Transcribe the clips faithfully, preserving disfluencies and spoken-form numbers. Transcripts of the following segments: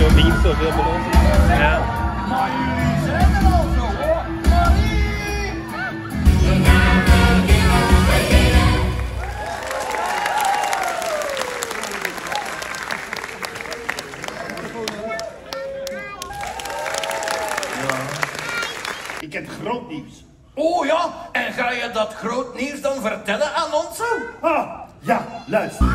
Zo niet zoveel beloven. Ja. Maar jullie zijn er al zo hoor. Ik heb groot nieuws. Oh ja, en ga je dat groot nieuws dan vertellen aan ons zo? Ah, ja, luister.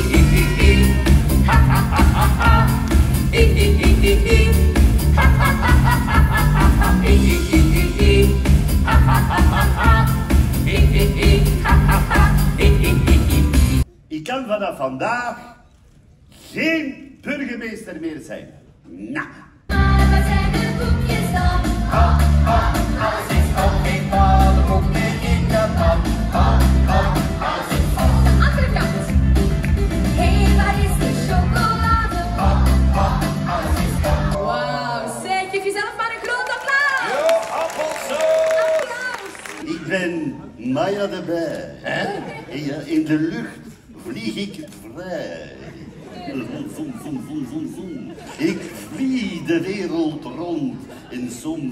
Ik kan vanaf vandaag geen burgemeester meer zijn. Nou. Maar wat zijn de koekjes dan? Ha, ha, alles is op geen palenboek meer in de pan. Ha, ha, alles is op. De andere kant. Hé, hey, waar is de chocolade? Ha, ha, alles is op. Wauw, zeg, geef jezelf maar een groot applaus. Jo, appelso. Applaus. Ik ben Maya de Bij. Hè? Ja, in de lucht vlieg ik vrij. Zoom, zoom, zoom, zoom, zoom. Ik vlieg de wereld rond en soms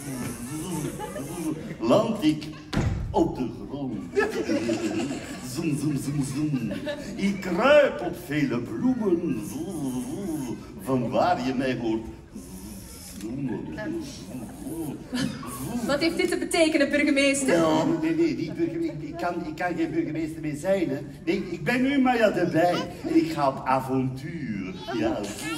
land ik op de grond. Zoom, zoom, zoom, zoom. Ik kruip op vele bloemen, van waar je mij hoort zoomen. Wat heeft dit te betekenen, burgemeester? Ja, nee, nee, niet burgemeester. Ik kan, ik kan geen burgemeester meer zijn. Hè. Nee, ik ben nu maar ja erbij. En ik ga op avontuur. Ja.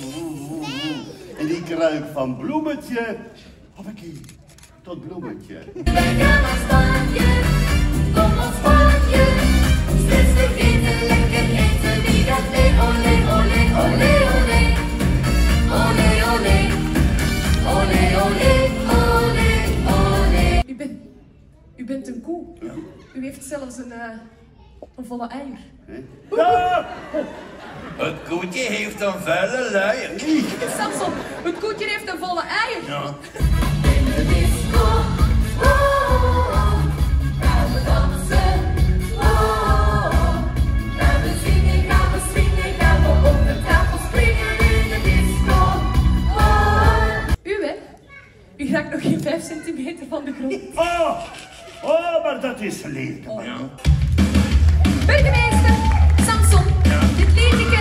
En ik ruik van bloemetje. Hoppakee, tot bloemetje. Wij gaan naar Spanje, kom op Spanje. Straks vergeten, lekker eten, wie gaat mee? Olé, olé, olé, olé. Olé, olé. Olé, olé, olé, olé. U bent, u bent een koe. U heeft zelfs een, uh, een volle eier. Ja. Het koetje heeft een vuile luier. Samson, het koetje heeft een volle eier. Ja. In de disco, oh, oh, oh. Gaan we dansen, oh, oh, oh. Gaan we zingen, gaan we swingen, gaan we op de tafel springen in de disco, oh, oh. U hè? U raakt nog geen vijf centimeter van de grond. Oh, oh, maar dat is lelijk. Ja. Burgemeester, Samson, dit liedje